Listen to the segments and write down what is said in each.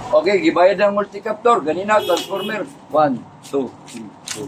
Okay, gibayad ang multicaptor. Ganina, transformer. 1, 2, 3, 4.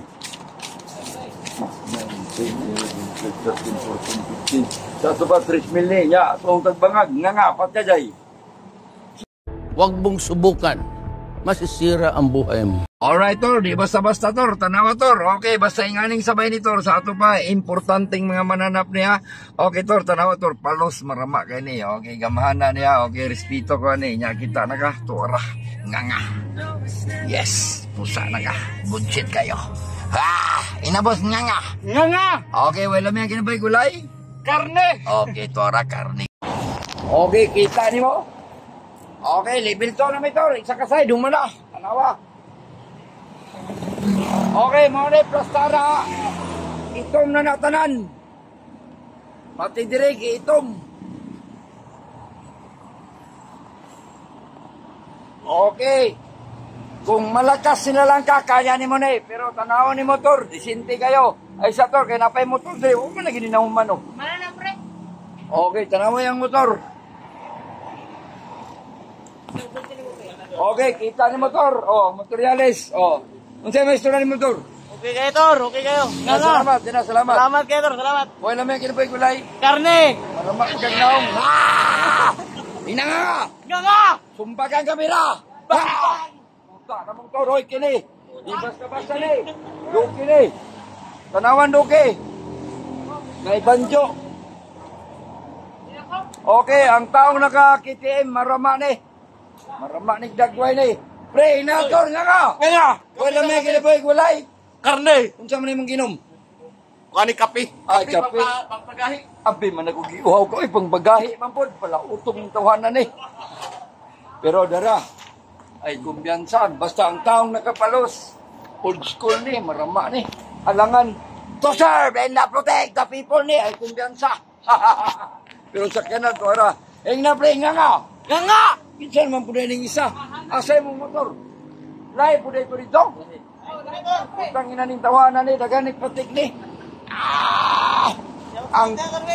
9, 10, 11, 12, 13, 14, 15. Sa ito ba, 3 mil ni. Ya, itong tagbangag. Nga, patyaday. Huwag mong subukan. Masisira ang buhay mo. Alright, Tor. Di basta-basta, Tor. Tanawa, Tor. Okay, basta inganing sabay ni Tor. Sa ato pa, importanteng mga mananap niya. Okay, Tor. Tanawa, Tor. Palos, marama kayo ni. Okay, gamahan na niya. Okay, respeto ko ni. Nya kita na ka. Tora. Nga. Yes. Pusa na ka. Budget kayo. Inabos nga. Nga! Okay, wala may kinabay gulay. Karne! Okay, Tora, karne. Okay, kita ni mo. Okay, level to na may Tor. Isa kasay, dumana. Tanawa. Okay, mga rin, plastara. Itom na natanan. Pati direk, itom. Okay. Kung malakas sila lang kaya ni mo na eh. Pero tanaw ni motor, disinti kayo. Ay sa Tor, kaya napay motor din. Huwag mo na gininahuman o. Mana na, pre? Okay, tanaw yung motor. Okay, kita ni motor. Oh, materialis. Oh. Unsay may istorya ni motor? Okay kayo, Tor. Okay kayo. Nga. Salamat, salamat. Salamat kayo, Tor. Salamat. Hoy na may kinapay gulay. Karne! Para makagnaong. Ina nga! Nga! Sumpa kang kamera! Puta namang to, Roy, kini. Di basta-basta ni. Duki ni. Tanawan duki. May banjo. Okay, ang taong naka-KTM, marama ni. Marama ni dagway ni. Pre, inator nga ka! Nga! Hoy na may kinapay gulay. Karne! Unsa man imong ginom? Kani kape. Kape. Pagpagahi. Abi man nagugiuhaw ko pang bagahi man pod pala utong tawanan ni. Pero dara ay kumbiyansan basta ang taong nakapalos old school ni marama ni alangan to serve and not protect the people ni ay kumbiyansa. Pero sa kanan to ara na pre nga. Nga! Kinsan man pud ning isa asay mo motor. Lay pud ito dito. Utang ina ning tawanan ni daganik patik ni. Ang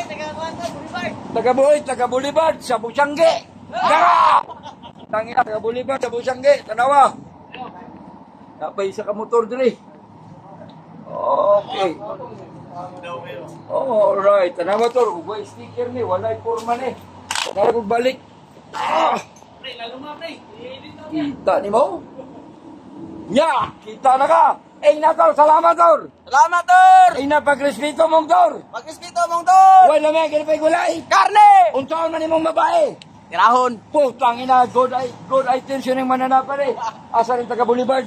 taga Boulevard sa Busangge. Dara! Tangina taga Boulevard sa Busangge, tanawa. Napay isa ka motor diri. Okay. Alright, tanawa tor, ugay sticker ni, walay forma ni. Tanawa kog balik. Pre, lalo mo, pre. Kita ni mo? Nya, kita na ka. Na tor, salamat tor. Salamat, Tor! Na pagrespeto mong tor. Magrespeto mong, Tor! Wala may kinapay gulay. Karne! Unsaon man imong babae? Tirahon! Putang ina, good items yun yung mananapan eh. Asa rin taga Boulevard?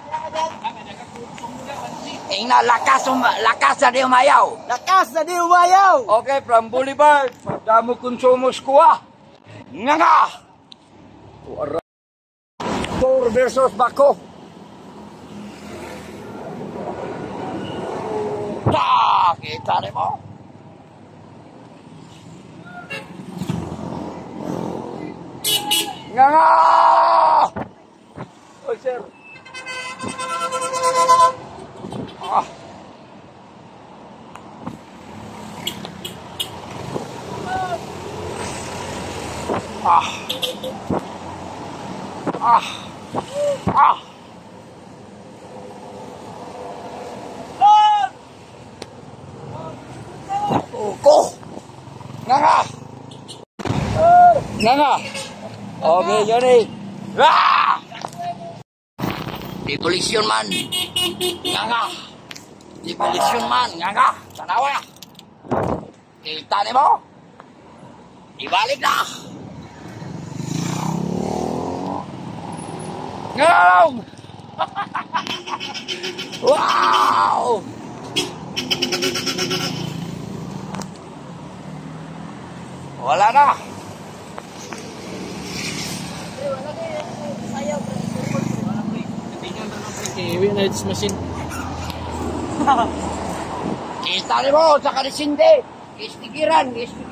Na lakas na di umayaw. Lakas na di umayaw! Okay, from Boulevard. Damo konsumos kuha. Nga! Tor versus Bako. Kita rin mo. Nga! Oy, sir. Ah. Ah. Ah. Ah. Ko. Nga. Nga. Okay, Johnny. Ah! Demolition man. Nga. Demolition man. Nga. Tanawa. Kita ni mo? Ibalik na. Nga. Wow! Wala na. Kita ni mo sa kalisindi. Istikiran.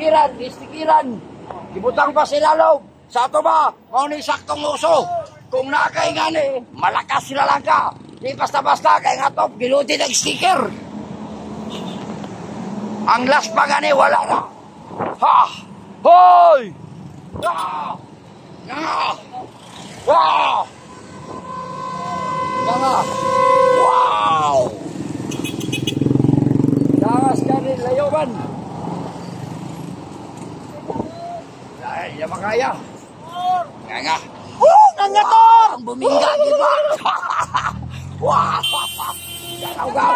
Ibutang pa sila loob. Sa ato ba? Kung ni saktong uso. Kung nakay nga ni, malakas sila lang ka. Di basta-basta kay nga top, giluti ng sticker. Ang last pa nga ni, wala na. Ha! Hoy! Ah! Ah! Ah! kaya. Nga. Nga tor! Ang bumingga, di ba? Wah! Ganaw.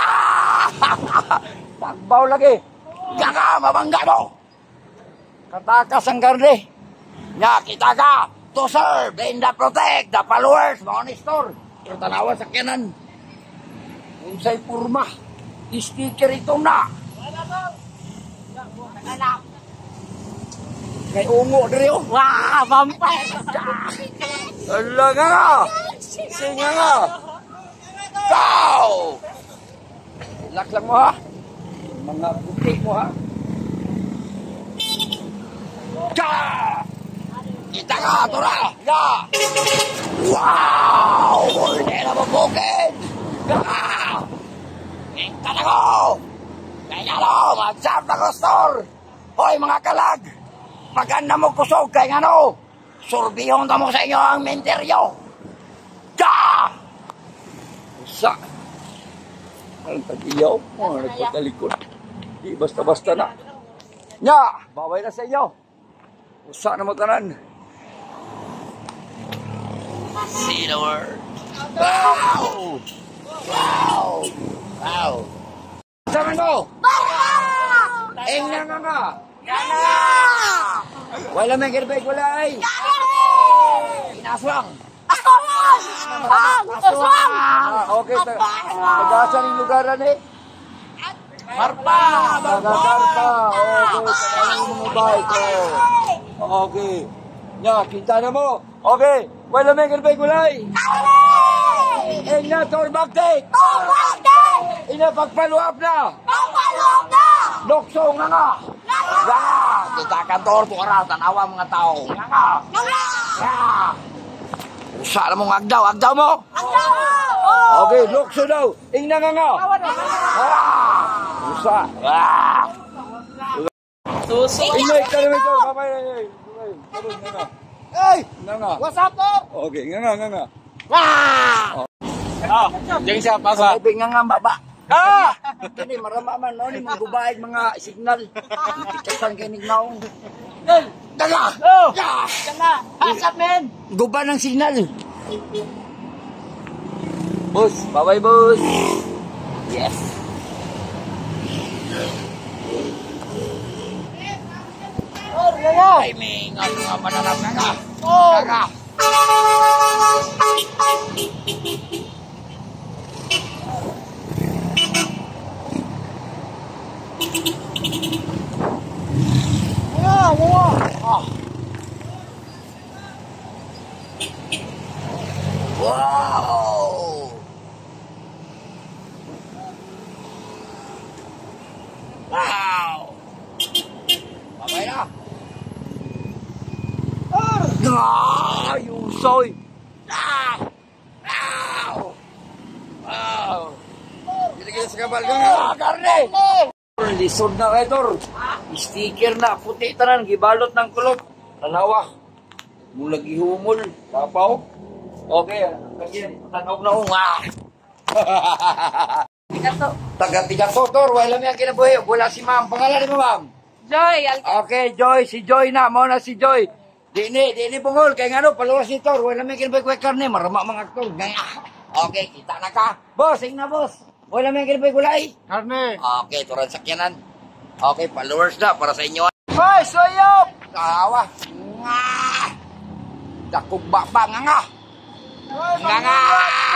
Tagbaw lagi. Nga, mabangga mo. Katakas ang garde. Nga, kita ka. To serve and the protect the followers, mga honestor. Pero tanawa sa kanan. Unsay purma. Sticker ito na. Kay ungo diri oh. Wah, vampire! Ala nga. Singa nga. Go! Lak lang mo ha. Mga puti mo ha. Ka! Kita ka, tura! Ka! Wow! Hindi na mabukid! Ka! Kita na ko! Kaya na, mag-sap na kostor! Hoy mga kalag! Maganda mo kusog kay ano? Surbihon na mo sa inyo ang menteryo! Ka! Usa! Ang tag-iyaw, mga nagpatalikod. Di basta-basta na. Nya! Baway na sa inyo! Usa na mo tanan. See the word. Wow! Wow! Wow! Sama mo! Eng na nga! Wala may gerbeg, wala ay! Inaswang! Aswang! Okay, tagasan yung lugaran eh. Marpa! Taga-Garpa! Okay, tagasan yung mga bike. Okay. Nya, kita na mo. Okay. Wala may gerbeg, wala ay! Eng na, torbaktik! Ina, pagpaluap na! Lokso nga nga! Nga! Kita kantor po oras, tanawa mga tao. Nga nga! Nga! Usa na mong agdaw mo! Okay, lokso daw! Ing na nga nga! Usa! Ingay ka naman ito! Babay! Hey! Nga nga! What's up, tor? Okay, nga nga! Diyan siya, pasa. Sabi nga nga baba! Ah! Kini marama man no ni magubay mga signal. Ikasan kay nignaong. Daga. Oh! Ya! Kala! What's up, man? Guba ng signal. Boss, bye-bye boss. Yes. Oh, yaya! Timing ano nga manarap nga. Oh! Daga. Wow! Wow! Babay na! Ah! Yung soy! Ah! Wow! Wow! Gila-gila sa kabal ka nga! Karne! Lisod na kayo, Tor. Sticker na, puti tanan, gibalot ng kulot. Tanawa. Mula gihumol. Kapaw. Okay, kasi tanaw na ko nga. Taga-tigato, Tor. Wala may ang kinabuhi. Wala si ma'am. Pangalan mo, ma'am? Joy! Okay, Joy. Si Joy na. Mao na si Joy. Di ni bungol. Kaya nga no, paluwas si Tor. Wala may kinabuhi kwa karne. Marama mga aktor. Okay, kita na ka. Boss, na boss. Wala may kinabuhi gulay. Karne! Okay, turan sakyanan. Okay, followers na para sa inyo. Hoy, soyop! Kawa. Nga. Dakog baba nga nga. Nga nga.